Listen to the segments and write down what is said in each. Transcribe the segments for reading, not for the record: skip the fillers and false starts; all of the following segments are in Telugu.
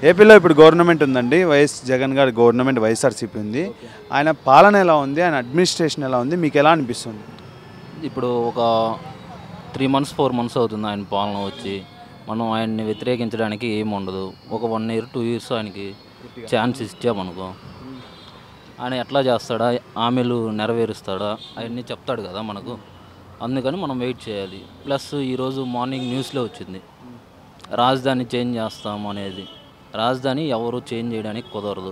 ఏపీలో ఇప్పుడు గవర్నమెంట్ ఉందండి, వైఎస్ జగన్ గారి గవర్నమెంట్, వైఎస్ఆర్సీపీ ఉంది. ఆయన పాలన ఎలా ఉంది, ఆయన అడ్మినిస్ట్రేషన్ ఎలా ఉంది, మీకు ఎలా అనిపిస్తుంది? ఇప్పుడు ఒక 3 months 4 months అవుతుంది ఆయన పాలన వచ్చి. మనం ఆయన్ని వ్యతిరేకించడానికి ఏమి ఉండదు. ఒక 1 year 2 years ఆయనకి ఛాన్స్ ఇచ్చామనుకో, ఆయన ఎట్లా చేస్తాడా, హామీలు నెరవేరుస్తాడా అవన్నీ చెప్తాడు కదా మనకు. అందుకని మనం వెయిట్ చేయాలి. ప్లస్ ఈరోజు మార్నింగ్ న్యూస్లో వచ్చింది, రాజధాని చేంజ్ చేస్తాము అనేది. రాజధాని ఎవరు చేంజ్ చేయడానికి కుదరదు.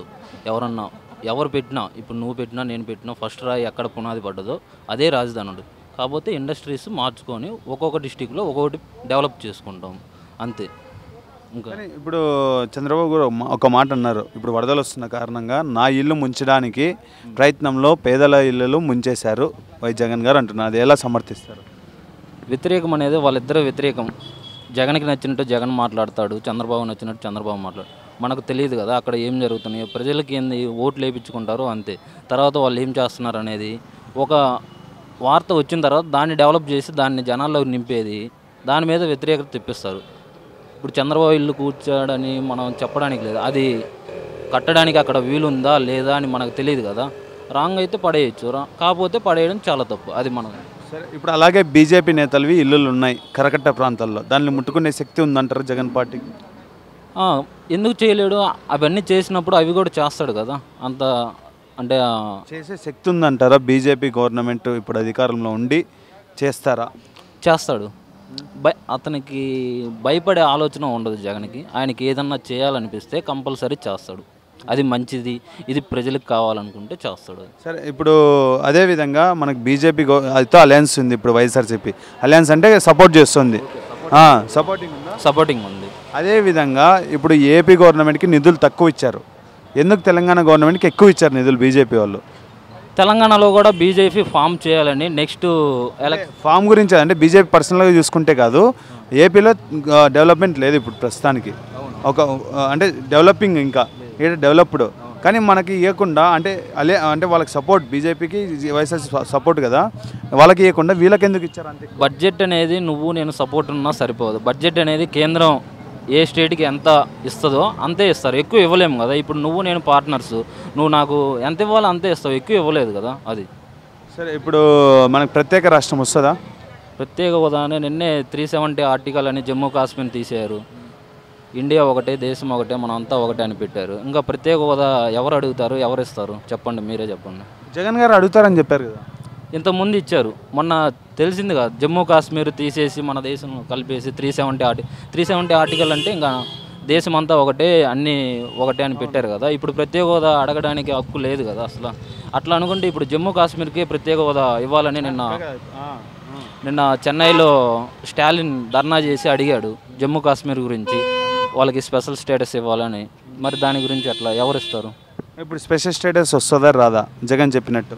ఎవరు పెట్టినా, ఇప్పుడు నువ్వు పెట్టినా నేను పెట్టినా, ఫస్ట్ రాయి ఎక్కడ పునాది పడ్డదో అదే రాజధాని ఉంటుంది. కాకపోతే ఇండస్ట్రీస్ మార్చుకొని ఒక్కొక్క డిస్టిక్లో ఒక్కొక్కటి డెవలప్ చేసుకుంటాం అంతే. ఇంకా ఇప్పుడు చంద్రబాబు గారు ఒక మాట అన్నారు, ఇప్పుడు వరదలు వస్తున్న కారణంగా నా ఇల్లు ముంచడానికి ప్రయత్నంలో పేదల ఇళ్ళు ముంచేశారు వై జగన్ గారు అంటున్నారు. అది ఎలా సమర్థిస్తారు? వ్యతిరేకం అనేది వాళ్ళిద్దరూ వ్యతిరేకం. జగన్కి నచ్చినట్టు జగన్ మాట్లాడతాడు, చంద్రబాబు నచ్చినట్టు చంద్రబాబు మాట్లాడు. మనకు తెలియదు కదా అక్కడ ఏం జరుగుతున్నాయో. ప్రజలకి ఏంది, ఓట్లు వేయించుకుంటారు అంతే. తర్వాత వాళ్ళు ఏం చేస్తున్నారు అనేది ఒక వార్త వచ్చిన తర్వాత దాన్ని డెవలప్ చేసి దాన్ని జనాల్లోకి నింపేది, దాని మీద వ్యతిరేకత తెప్పిస్తారు. ఇప్పుడు చంద్రబాబు ఇల్లు కూర్చోడని మనం చెప్పడానికి లేదు, అది కట్టడానికి అక్కడ వీలుందా లేదా అని మనకు తెలియదు కదా. రాంగ్ అయితే పడేయచ్చు, కాకపోతే పడేయడం చాలా తప్పు, అది మనం. సరే, ఇప్పుడు అలాగే బీజేపీ నేతలవి ఇల్లులు ఉన్నాయి కరకట్ట ప్రాంతాల్లో, దాన్ని ముట్టుకునే శక్తి ఉందంటారు జగన్ పార్టీకి? ఎందుకు చేయలేడు? అవన్నీ చేసినప్పుడు అవి కూడా చేస్తాడు కదా. అంత అంటే చేసే శక్తి ఉందంటారా? బీజేపీ గవర్నమెంట్ ఇప్పుడు అధికారంలో ఉండి చేస్తారా? చేస్తాడు. అతనికి భయపడే ఆలోచన ఉండదు జగన్కి. ఆయనకి ఏదన్నా చేయాలనిపిస్తే కంపల్సరీ చేస్తాడు. అది మంచిది, ఇది ప్రజలకు కావాలనుకుంటే చేస్తాడు. సరే, ఇప్పుడు అదేవిధంగా మనకు బీజేపీ అయితే అలయన్స్ ఉంది. ఇప్పుడు వైఎస్ఆర్సీపీ అలయన్స్ అంటే సపోర్ట్ చేస్తుంది, సపోర్టింగ్ ఉంది. అదేవిధంగా ఇప్పుడు ఏపీ గవర్నమెంట్కి నిధులు తక్కువ ఇచ్చారు, ఎందుకు తెలంగాణ గవర్నమెంట్కి ఎక్కువ ఇచ్చారు నిధులు బీజేపీ వాళ్ళు? తెలంగాణలో కూడా బీజేపీ ఫామ్ చేయాలని నెక్స్ట్ ఫామ్ గురించి అంటే బీజేపీ పర్సనల్గా చూసుకుంటే కాదు, ఏపీలో డెవలప్మెంట్ లేదు ఇప్పుడు ప్రస్తుతానికి. అంటే డెవలపింగ్ ఇంకా డెవలప్డ్, కానీ మనకి ఇవ్వకుండా అంటే వాళ్ళకి సపోర్ట్, బీజేపీకి వైఎస్ఆర్ సపోర్ట్ కదా, వాళ్ళకి ఇవ్వకుండా వీళ్ళకి ఎందుకు ఇచ్చారు అంతే? బడ్జెట్ అనేది నువ్వు నేను సపోర్ట్ ఉన్నా సరిపోదు. బడ్జెట్ అనేది కేంద్రం ఏ స్టేట్కి ఎంత ఇస్తుందో అంతే ఇస్తారు, ఎక్కువ ఇవ్వలేము కదా. ఇప్పుడు నువ్వు నేను పార్ట్నర్స్, నువ్వు నాకు ఎంత ఇవ్వాలో అంతే ఇస్తావు, ఎక్కువ ఇవ్వలేదు కదా అది. సరే, ఇప్పుడు మనకు ప్రత్యేక రాష్ట్రం వస్తుందా? ప్రత్యేక హోదానే నిన్నే 370 ఆర్టికల్ అని జమ్మూ కాశ్మీర్ తీసేయారు. ఇండియా ఒకటే, దేశం ఒకటే, మనం అంతా ఒకటే అని పెట్టారు. ఇంకా ప్రత్యేక హోదా ఎవరు అడుగుతారు, ఎవరు ఇస్తారు చెప్పండి, మీరే చెప్పండి. జగన్ గారు అడుగుతారని చెప్పారు కదా, ఇంతకుముందు ఇచ్చారు. మొన్న తెలిసింది కదా, జమ్మూ కాశ్మీర్ తీసేసి మన దేశం కలిపేసి 370 ఆర్టికల్ అంటే ఇంకా దేశం అంతా ఒకటే, అన్నీ ఒకటే అని పెట్టారు కదా. ఇప్పుడు ప్రత్యేక హోదా అడగడానికి హక్కు లేదు కదా అసలు. అట్లా అనుకుంటే ఇప్పుడు జమ్మూ కాశ్మీర్కి ప్రత్యేక హోదా ఇవ్వాలని నిన్న చెన్నైలో స్టాలిన్ ధర్నా చేసి అడిగాడు జమ్మూ కాశ్మీర్ గురించి, వాళ్ళకి స్పెషల్ స్టేటస్ ఇవ్వాలని. మరి దాని గురించి అట్లా ఎవరు ఇస్తారు? ఇప్పుడు స్పెషల్ స్టేటస్ వస్తుందా రాదా? జగన్ చెప్పినట్టు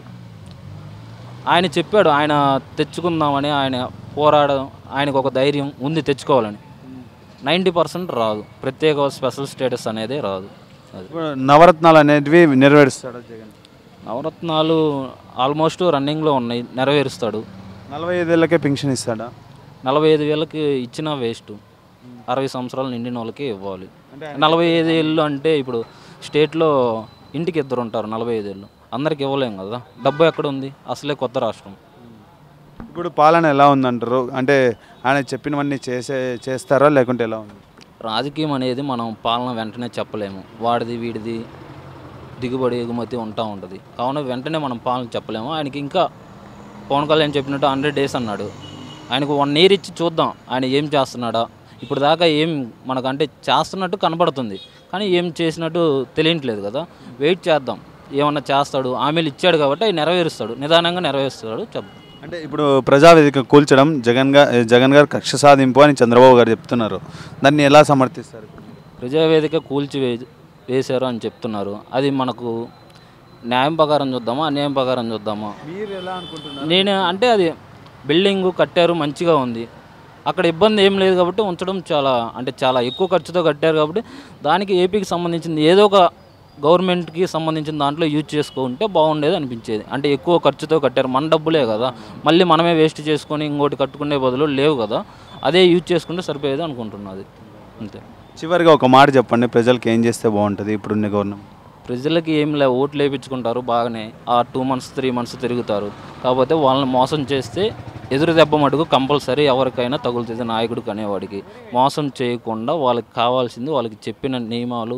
ఆయన చెప్పాడు, ఆయన తెచ్చుకుందామని, ఆయన పోరాడడం, ఆయనకు ఒక ధైర్యం ఉంది తెచ్చుకోవాలని. 90% రాదు, ప్రత్యేక స్పెషల్ స్టేటస్ అనేది రాదు. నవరత్నాలు అనేటివి నెరవేరుస్తాడు జగన్. నవరత్నాలు ఆల్మోస్ట్ రన్నింగ్లో ఉన్నాయి, నెరవేరుస్తాడు. 45 ఏళ్ళకే పెన్షన్ ఇస్తాడా? 45,000కి ఇచ్చినా వేస్ట్, 60 సంవత్సరాలు నిండిన వాళ్ళకి ఇవ్వాలి. 45 ఏళ్ళు అంటే ఇప్పుడు స్టేట్లో ఇంటికి 2 ఉంటారు, 45 ఏళ్ళు అందరికి ఇవ్వలేము కదా. డబ్బు ఎక్కడ ఉంది, అసలే కొత్త రాష్ట్రం. ఇప్పుడు పాలన ఎలా ఉందంటారు? అంటే ఆయన చెప్పినవన్నీ చేస్తారా లేకుంటే ఎలా ఉంది? రాజకీయం అనేది మనం పాలన వెంటనే చెప్పలేము, వాడిది వీడిది దిగుబడి ఎగుమతి ఉంటుంది. కావున వెంటనే మనం పాలన చెప్పలేము. ఆయనకి ఇంకా పవన్ కళ్యాణ్ చెప్పినట్టు 100 days అన్నాడు. ఆయనకు 1 year ఇచ్చి చూద్దాం ఆయన ఏం చేస్తున్నాడా. ఇప్పుడు దాకా ఏం మనకంటే చేస్తున్నట్టు కనబడుతుంది, కానీ ఏం చేసినట్టు తెలియట్లేదు కదా. వెయిట్ చేద్దాం, ఏమన్నా చేస్తాడు. హామీలు ఇచ్చాడు కాబట్టి అవి నెరవేరుస్తాడు, నిదానంగా నెరవేరుస్తాడు చెప్తాం. అంటే ఇప్పుడు ప్రజావేదిక కూల్చడం జగన్ గారు కక్ష సాధింపు అని చంద్రబాబు గారు చెప్తున్నారు, దాన్ని ఎలా సమర్థిస్తారు? ప్రజావేదిక కూల్చి వేశారు అని చెప్తున్నారు, అది మనకు న్యాయం ప్రకారం చూద్దామా అన్యాయం ప్రకారం చూద్దామా? మీరు ఎలా అనుకుంటున్నారు? నేను అంటే అది బిల్డింగ్ కట్టారు, మంచిగా ఉంది, అక్కడ ఇబ్బంది ఏం లేదు కాబట్టి ఉంచడం చాలా ఎక్కువ ఖర్చుతో కట్టారు కాబట్టి దానికి ఏపీకి సంబంధించింది ఏదో ఒక గవర్నమెంట్కి సంబంధించిన దాంట్లో యూజ్ చేసుకుంటే బాగుండేది అనిపించేది. అంటే ఎక్కువ ఖర్చుతో కట్టారు, మన డబ్బులే కదా, మళ్ళీ మనమే వేస్ట్ చేసుకొని ఇంకోటి కట్టుకునే బదులు లేవు కదా, అదే యూజ్ చేసుకుంటే సరిపోయేది అనుకుంటున్నది అంతే. చివరిగా ఒక మాట చెప్పండి, ప్రజలకు ఏం చేస్తే బాగుంటుంది ఇప్పుడున్న గవర్నమెంట్? ప్రజలకి ఏం లే, ఓట్లు వేయించుకుంటారు బాగానే, ఆ 2 months 3 months తిరుగుతారు. కాకపోతే వాళ్ళని మోసం చేస్తే ఎదురు దెబ్బ మటుకు కంపల్సరీ ఎవరికైనా తగులుతుంది. నాయకుడికి అనేవాడికి మోసం చేయకుండా వాళ్ళకి కావాల్సింది వాళ్ళకి చెప్పిన నియమాలు,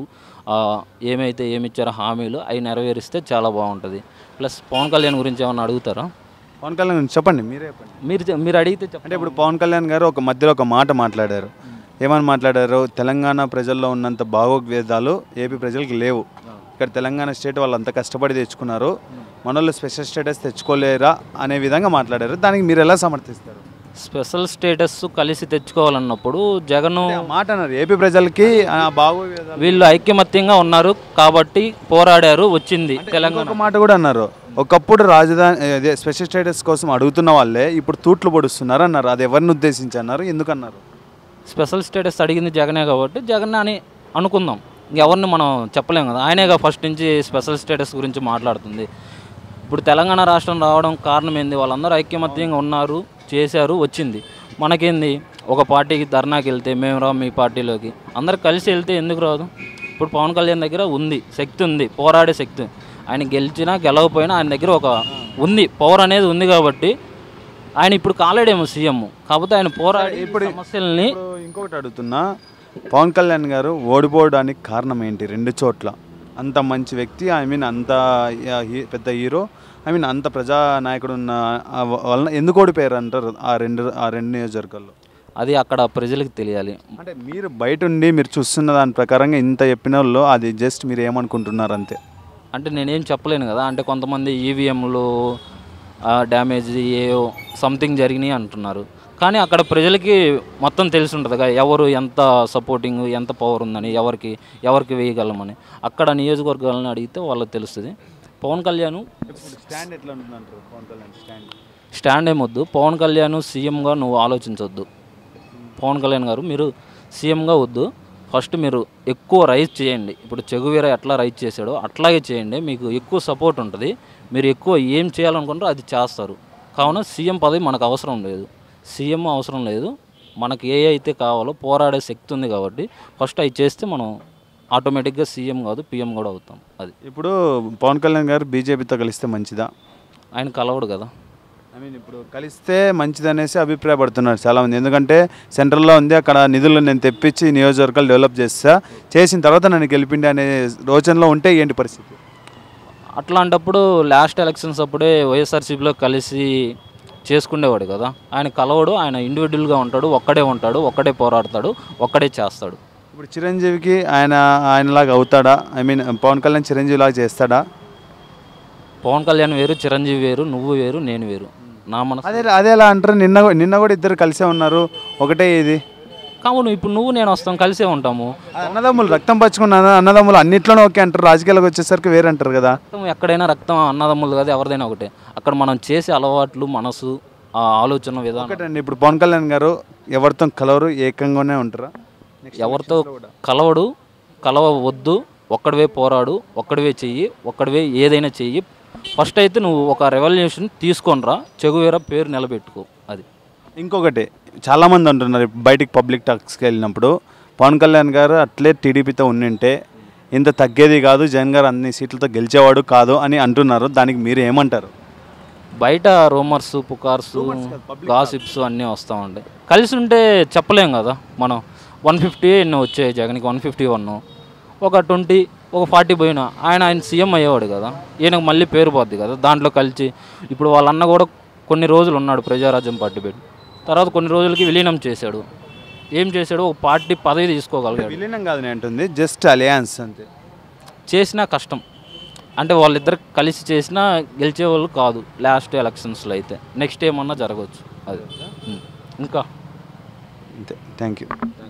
ఏమైతే ఏమిచ్చారో హామీలు అవి నెరవేరిస్తే చాలా బాగుంటుంది. ప్లస్ పవన్ కళ్యాణ్ గురించి ఏమన్నా అడుగుతారా? పవన్ కళ్యాణ్ గురించి చెప్పండి, మీరే చెప్పండి. మీరు అడిగితే అంటే ఇప్పుడు పవన్ కళ్యాణ్ గారు ఒక మధ్యలో ఒక మాట మాట్లాడారు. ఏమని మాట్లాడారు? తెలంగాణ ప్రజల్లో ఉన్నంత భావోద్వేదాలు ఏపీ ప్రజలకు లేవు. ఇక్కడ తెలంగాణ స్టేట్ వాళ్ళు అంత కష్టపడి తెచ్చుకున్నారు, మనోళ్ళు స్పెషల్ స్టేటస్ తెచ్చుకోలేరా అనే విధంగా మాట్లాడారు. దానికి మీరు ఎలా సమర్థిస్తారు? స్పెషల్ స్టేటస్ కలిసి తెచ్చుకోవాలన్నప్పుడు జగన్ మాట అన్నారు, ఏపీ ప్రజలకి భావోద్వేదాలు వీళ్ళు ఐక్యమత్యంగా ఉన్నారు కాబట్టి పోరాడారు, వచ్చింది తెలంగాణ. మాట కూడా అన్నారు, ఒకప్పుడు రాజధాని అదే స్పెషల్ స్టేటస్ కోసం అడుగుతున్న వాళ్ళే ఇప్పుడు తూట్లు పొడుస్తున్నారు అన్నారు. అది ఎవరిని ఉద్దేశించి అన్నారు, ఎందుకన్నారు? స్పెషల్ స్టేటస్ అడిగింది జగనే కాబట్టి జగన్ అని అనుకుందాం, ఎవరిని మనం చెప్పలేం కదా. ఆయనేగా ఫస్ట్ నుంచి స్పెషల్ స్టేటస్ గురించి మాట్లాడుతుంది. ఇప్పుడు తెలంగాణ రాష్ట్రం రావడం కారణం ఏంది? వాళ్ళందరూ ఐక్యమత్యంగా ఉన్నారు, చేశారు, వచ్చింది. మనకేంది, ఒక పార్టీకి ధర్నాకి వెళ్తే మేము రా మీ పార్టీలోకి, అందరు కలిసి వెళ్తే ఎందుకు రాదు? ఇప్పుడు పవన్ కళ్యాణ్ దగ్గర ఉంది, శక్తి ఉంది, పోరాడే శక్తి. ఆయన గెలిచినా గెలవకపోయినా ఆయన దగ్గర ఒక ఉంది, పవర్ అనేది ఉంది కాబట్టి ఆయన ఇప్పుడు కాలేడేమో సీఎం, కాకపోతే ఆయన పోరాడి ఇప్పుడు సమస్యల్ని. ఇంకొకటి అడుగుతున్నా, పవన్ కళ్యాణ్ గారు ఓడిపోవడానికి కారణం ఏంటి? 2 చోట్ల అంత మంచి వ్యక్తి, అంత పెద్ద హీరో, అంత ప్రజానాయకుడు ఉన్న వలన ఎందుకు ఓడిపోయారు అంటారు ఆ రెండు నియోజకవర్గాల్లో? అది అక్కడ ప్రజలకు తెలియాలి. అంటే మీరు బయట ఉండి మీరు చూస్తున్న దాని ప్రకారంగా ఇంత చెప్పిన వాళ్ళు అది జస్ట్ మీరు ఏమనుకుంటున్నారు అంతే. అంటే నేనేం చెప్పలేను కదా. అంటే కొంతమంది ఈవీఎంలు డ్యామేజ్ ఏవో సంథింగ్ జరిగినాయి అంటున్నారు, కానీ అక్కడ ప్రజలకి మొత్తం తెలిసి ఉంటుంది కదా, ఎవరు ఎంత సపోర్టింగ్, ఎంత పవర్ ఉందని, ఎవరికి వేయగలమని. అక్కడ నియోజకవర్గాలను అడిగితే వాళ్ళకి తెలుస్తుంది. పవన్ కళ్యాణ్ స్టాండ్ ఎట్లా ఉంటుందంటారు? పవన్ కళ్యాణ్ స్టాండ్ ఏమొద్దు, పవన్ కళ్యాణ్ సీఎంగా నువ్వు ఆలోచించవద్దు. పవన్ కళ్యాణ్ గారు మీరు సీఎంగా వద్దు, ఫస్ట్ మీరు ఎక్కువ రైజ్ చేయండి. ఇప్పుడు చెగువీర ఎట్లా రైజ్ చేశాడో అట్లాగే చేయండి, మీకు ఎక్కువ సపోర్ట్ ఉంటుంది. మీరు ఎక్కువ ఏం చేయాలనుకుంటారో అది చేస్తారు. కావున సీఎం పదవి మనకు అవసరం లేదు, సీఎం అవసరం లేదు. మనకి ఏ అయితే కావాలో పోరాడే శక్తి ఉంది కాబట్టి ఫస్ట్ అవి చేస్తే మనం ఆటోమేటిక్గా సీఎం కాదు పీఎం కూడా అవుతాం. అది ఇప్పుడు పవన్ కళ్యాణ్ గారు బీజేపీతో కలిస్తే మంచిదా? ఆయన కలవడు కదా. ఇప్పుడు కలిస్తే మంచిదనేసి అభిప్రాయపడుతున్నారు చాలామంది. ఎందుకంటే సెంట్రల్లో ఉంది, అక్కడ నిధులు నేను తెప్పించి నియోజకవర్గాలు డెవలప్ చేసిన తర్వాత నన్ను గెలిపిండి అనే రోజుల్లో ఉంటే ఏంటి పరిస్థితి? అట్లాంటప్పుడు లాస్ట్ ఎలక్షన్స్ అప్పుడే వైఎస్ఆర్సీపీలో కలిసి చేసుకునేవాడు కదా. ఆయన కలవడు, ఆయన ఇండివిజువల్గా ఉంటాడు, ఒక్కడే పోరాడతాడు, ఒక్కడే చేస్తాడు. ఇప్పుడు చిరంజీవికి ఆయనలాగా అవుతాడా? పవన్ కళ్యాణ్ చిరంజీవి లాగా చేస్తాడా? పవన్ కళ్యాణ్ వేరు, చిరంజీవి వేరు, నువ్వు వేరు, నేను వేరు. నా మనసు అదే ఎలా అంటారు? నిన్న కూడా ఇద్దరు కలిసే ఉన్నారు, ఒకటే ఇది. కావును ఇప్పుడు నువ్వు నేను వస్తాం, కలిసే ఉంటాము. అన్నదమ్ములు, రక్తం పంచుకున్న అన్నదమ్ములు అన్నిట్లోనే ఓకే అంటారు, రాజకీయాలకు వచ్చేసరికి వేరే అంటారు కదా. రక్తం ఎక్కడైనా రక్తం అన్నదమ్ములు కాదు, ఎవరిదైనా ఒకటే. అక్కడ మనం చేసే అలవాట్లు, మనసు, ఆ ఆలోచన విధానం ఒకటండి. ఇప్పుడు పవన్ కళ్యాణ్ గారు ఎవరితో కలవరు, ఏకంగానే ఉంటారా? ఎవరితో కలవద్దు, ఒక్కడివే పోరాడు, ఒక్కడివే చెయ్యి, ఒక్కడివే ఏదైనా చెయ్యి. ఫస్ట్ అయితే నువ్వు ఒక రెవల్యూషన్ తీసుకొనిరా, చెగువేరా పేరు నిలబెట్టుకో. అది ఇంకొకటి చాలామంది అంటున్నారు, బయటికి పబ్లిక్ టాక్స్కి వెళ్ళినప్పుడు పవన్ కళ్యాణ్ గారు అట్లే టీడీపీతో ఉండింటే ఇంత తగ్గేది కాదు, జగన్ గారు అన్ని సీట్లతో గెలిచేవాడు కాదు అని అంటున్నారు. దానికి మీరు ఏమంటారు? బయట రూమర్స్, పుకార్స్, గాసిప్స్ అన్నీ వస్తూ ఉంటాయి. కలిసి ఉంటే చెప్పలేం కదా. మనం 150 ఎన్నో వచ్చాయి, జగన్కి 151, ఒక 20, ఒక 40 పోయినా ఆయన సీఎం అయ్యేవాడు కదా. ఈయనకు మళ్ళీ పేరు పోద్ది కదా దాంట్లో కలిసి. ఇప్పుడు వాళ్ళన్న కూడా కొన్ని రోజులు ఉన్నాడు ప్రజారాజ్యం పార్టీ పెట్టి, తర్వాత కొన్ని రోజులకి విలీనం చేశాడు. ఏం చేశాడు? ఒక పార్టీ పదవి తీసుకోగలిగాడు. విలీనం కాదు నేను అంటుంది, జస్ట్ అలయన్స్ అంతే. చేసినా కష్టం, అంటే వాళ్ళిద్దరు కలిసి చేసినా గెలిచేవాళ్ళు కాదు లాస్ట్ ఎలక్షన్స్లో. అయితే నెక్స్ట్ ఏమన్నా జరగవచ్చు. అది ఇంకా అంతే. Thank you.